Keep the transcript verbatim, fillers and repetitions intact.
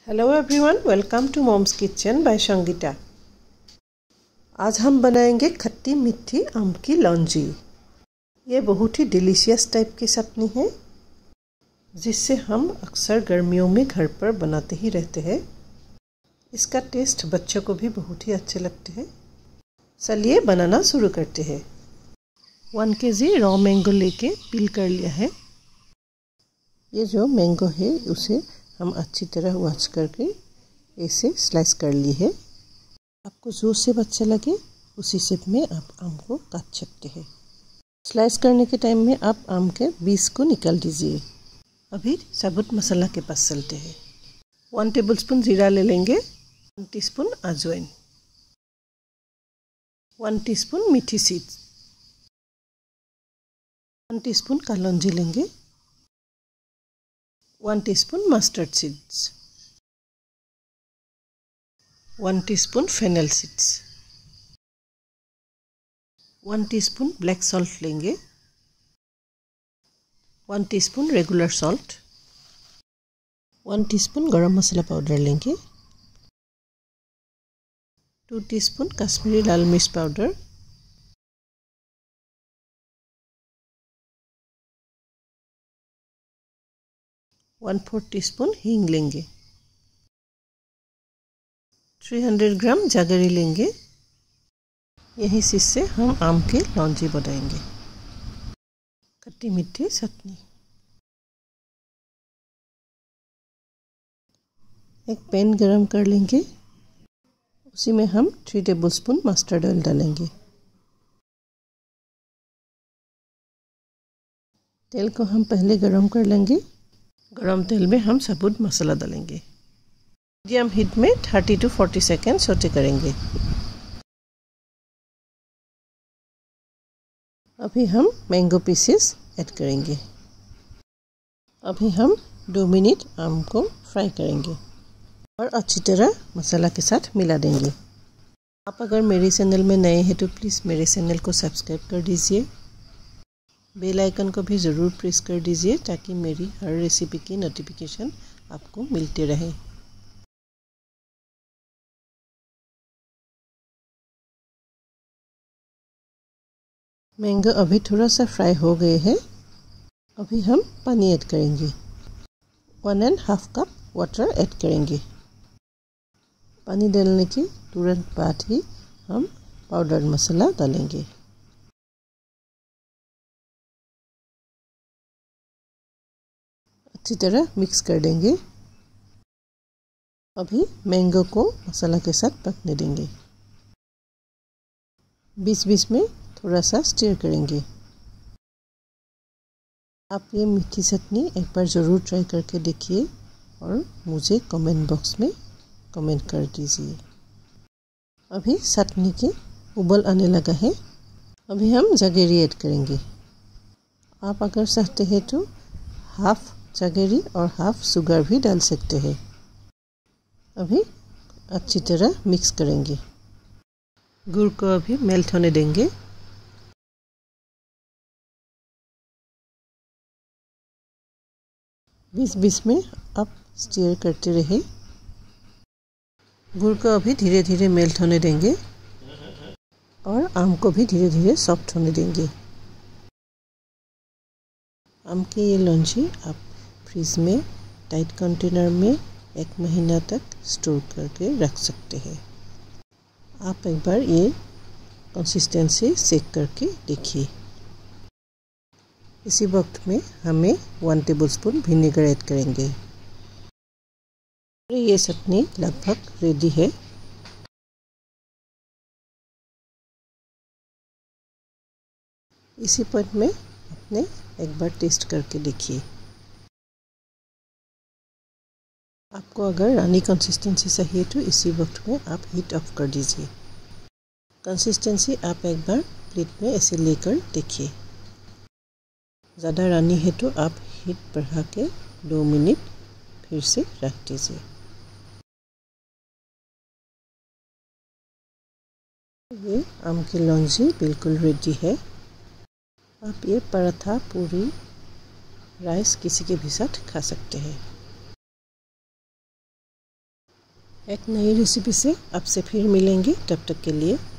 Hello everyone, welcome to mom's kitchen by Sangeeta. आज हम बनाएंगे खट्टी मीठी आम की लौंजी। ये बहुत ही डिलीशियस टाइप की चटनी है जिससे हम अक्सर गर्मियों में घर पर बनाते ही रहते हैं। इसका टेस्ट बच्चों को भी बहुत ही अच्छे लगते हैं। चलिए बनाना शुरू करते हैं। वन के जी रॉ मैंगो लेके पील कर लिया है। ये जो मैंगो है उसे हम अच्छी तरह वॉश करके ऐसे स्लाइस कर ली है। आपको जो शेप अच्छा लगे उसी शेप में आप आम को काट सकते हैं। स्लाइस करने के टाइम में आप आम के बीज को निकाल दीजिए। अभी साबुत मसाला के पास चलते हैं। वन टेबल स्पून जीरा ले लेंगे, वन टीस्पून अजवाइन, वन टीस्पून मीठी सीड्स, वन टीस्पून कलौंजी लेंगे, one teaspoon mustard seeds, one teaspoon fennel seeds, one teaspoon black salt लेंगे, one teaspoon regular salt, one teaspoon garam masala powder लेंगे, टू टीस्पून कश्मीरी लाल मिर्च पाउडर, वन फोर्थ टीस्पून हींग लेंगे, तीन सौ ग्राम जागरी लेंगे। यही चीज से हम आम की लौंजी बनाएंगे, खट्टी मीठी चटनी। एक पैन गरम कर लेंगे, उसी में हम थ्री टेबलस्पून मस्टर्ड ऑयल डालेंगे। तेल को हम पहले गरम कर लेंगे। गरम तेल में हम साबुत मसाला डालेंगे। मीडियम हीट में thirty to forty second sauté करेंगे। अभी हम मैंगो पीसेस ऐड करेंगे। अभी हम दो मिनट आम को फ्राई करेंगे और अच्छी तरह मसाला के साथ मिला देंगे। आप अगर मेरे चैनल में नए हैं तो प्लीज़ मेरे चैनल को सब्सक्राइब कर दीजिए। बेल आइकन को भी ज़रूर प्रेस कर दीजिए ताकि मेरी हर रेसिपी की नोटिफिकेशन आपको मिलते रहे। मैंगो अभी थोड़ा सा फ्राई हो गए हैं। अभी हम पानी ऐड करेंगे। One and half cup water add करेंगे। पानी डालने के तुरंत बाद ही हम पाउडर मसाला डालेंगे। अच्छी तरह मिक्स कर देंगे। अभी मैंगो को मसाला के साथ पकने देंगे। बीच बीच में थोड़ा सा स्टीर करेंगे। आप ये मीठी चटनी एक बार ज़रूर ट्राई करके देखिए और मुझे कमेंट बॉक्स में कमेंट कर दीजिए। अभी चटनी के उबल आने लगा है। अभी हम जगेरी ऐड करेंगे। आप अगर चाहते हैं तो हाफ जगेरी और हाफ शुगर भी डाल सकते हैं। अभी अच्छी तरह मिक्स करेंगे। गुड़ को अभी मेल्ट होने देंगे। बीच बीच में आप स्टीयर करते रहे। गुड़ को अभी धीरे धीरे मेल्ट होने देंगे और आम को भी धीरे धीरे सॉफ्ट होने देंगे। आम की ये लौंजी आप फ्रिज में टाइट कंटेनर में एक महीना तक स्टोर करके रख सकते हैं। आप एक बार ये कंसिस्टेंसी चेक करके देखिए। इसी वक्त में हमें वन टेबलस्पून विनेगर ऐड करेंगे। ये चटनी लगभग रेडी है। इसी पॉइंट में अपने एक बार टेस्ट करके देखिए। आपको अगर रानी कंसिस्टेंसी चाहिए तो इसी वक्त में आप हीट ऑफ कर दीजिए। कंसिस्टेंसी आप एक बार प्लेट में ऐसे लेकर देखिए। ज़्यादा रानी है तो आप हीट बढ़ा के दो मिनट फिर से रख दीजिए। ये आम की लौंजी बिल्कुल रेडी है। आप ये पराठा, पूरी, राइस किसी के भी साथ खा सकते हैं। एक नई रेसिपी से आपसे फिर मिलेंगे, तब तक के लिए